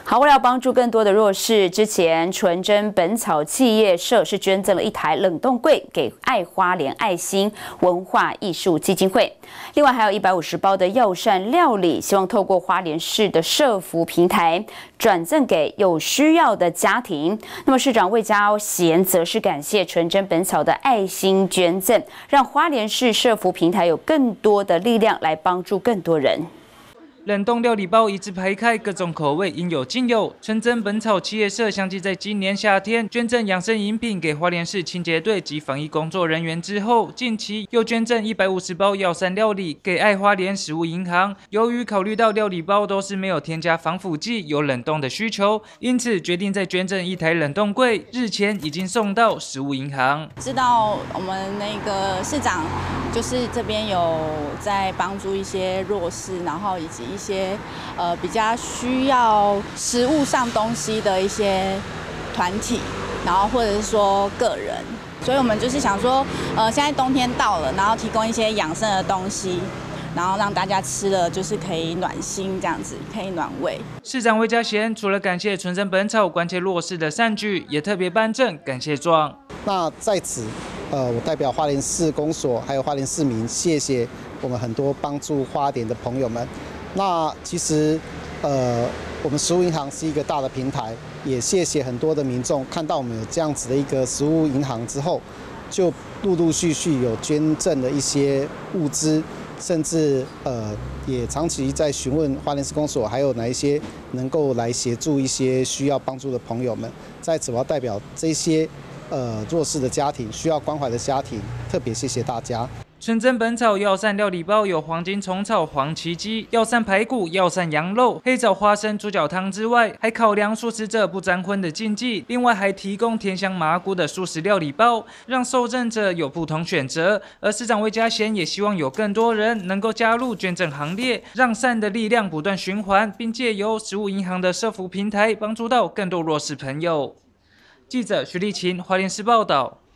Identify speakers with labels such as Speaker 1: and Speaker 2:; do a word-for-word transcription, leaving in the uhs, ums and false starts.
Speaker 1: 好，为了帮助更多的弱势，之前纯真本草企业社是捐赠了一台冷冻柜给爱花莲爱心文化艺术基金会，另外还有一百五十包的药膳料理，希望透过花莲市的社福平台转赠给有需要的家庭。那么市长魏家贤则是感谢纯真本草的爱心捐赠，让花莲市社福平台有更多的力量来帮助更多人。
Speaker 2: 冷冻料理包一字排开，各种口味应有尽有。纯真本草企业社相继在今年夏天捐赠养生饮品给花莲市清洁队及防疫工作人员之后，近期又捐赠一百五十包药膳料理给爱花莲食物银行。由于考虑到料理包都是没有添加防腐剂、有冷冻的需求，因此决定再捐赠一台冷冻柜。日前已经送到食物银行。
Speaker 3: 知道我们那个市长就是这边有在帮助一些弱势，然后以及 一些呃比较需要食物上东西的一些团体，然后或者是说个人，所以我们就是想说，呃，现在冬天到了，然后提供一些养生的东西，然后让大家吃了就是可以暖心，这样子可以暖胃。
Speaker 2: 市长魏家贤除了感谢纯真本草关切弱势的善举，也特别颁证感谢状。
Speaker 4: 那在此，呃，我代表花莲市公所还有花莲市民，谢谢我们很多帮助花莲的朋友们。 那其实，呃，我们食物银行是一个大的平台，也谢谢很多的民众看到我们有这样子的一个食物银行之后，就陆陆续续有捐赠的一些物资，甚至呃也长期在询问花莲市公所还有哪一些能够来协助一些需要帮助的朋友们。在此，我要代表这些呃弱势的家庭、需要关怀的家庭，特别谢谢大家。
Speaker 2: 纯真本草药膳料理包有黄金虫草、黄芪鸡、药膳排骨、药膳羊肉、黑枣花生猪脚汤之外，还考量素食者不沾荤的禁忌，另外还提供甜香麻菇的素食料理包，让受赠者有不同选择。而市长魏家贤也希望有更多人能够加入捐赠行列，让善的力量不断循环，并借由食物银行的社福平台帮助到更多弱势朋友。记者徐立琴，花莲市报道。